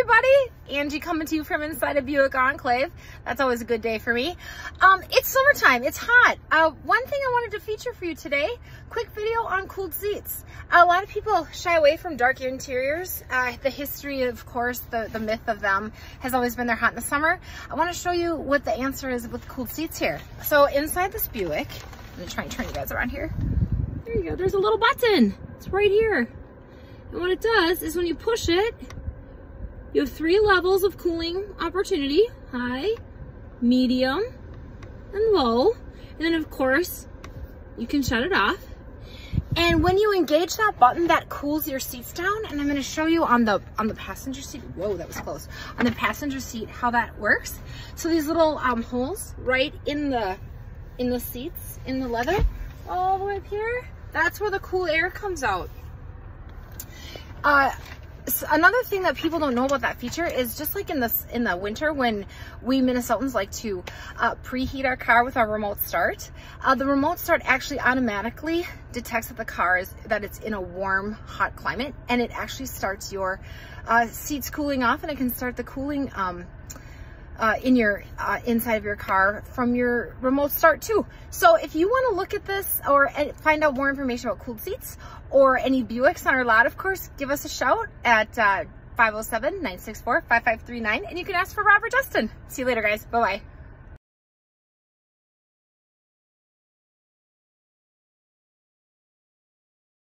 everybody, Angie coming to you from inside a Buick Enclave. That's always a good day for me. It's summertime, it's hot. One thing I wanted to feature for you today, quick video on cooled seats. A lot of people shy away from dark interiors. The history, of course, the myth of them has always been they're hot in the summer. I want to show you what the answer is with cooled seats here. So inside this Buick, I'm gonna try and turn you guys around here. There you go, there's a little button. It's right here. And what it does is when you push it, you have 3 levels of cooling opportunity: high, medium, and low. And then of course, you can shut it off. And when you engage that button, that cools your seats down. And I'm gonna show you on the passenger seat. Whoa, that was close. On the passenger seat, how that works. So these little holes right in the seats, in the leather, all the way up here, that's where the cool air comes out. So another thing that people don't know about that feature is just like in the winter when we Minnesotans like to preheat our car with our remote start, the remote start actually automatically detects that the car that it's in a warm, hot climate, and it actually starts your seats cooling off, and it can start the cooling in your inside of your car from your remote start too. So if you want to look at this or find out more information about cooled seats or any Buicks on our lot, of course, give us a shout at 507-964-5539, and you can ask for Rob or Justin. See you later, guys. Bye-bye.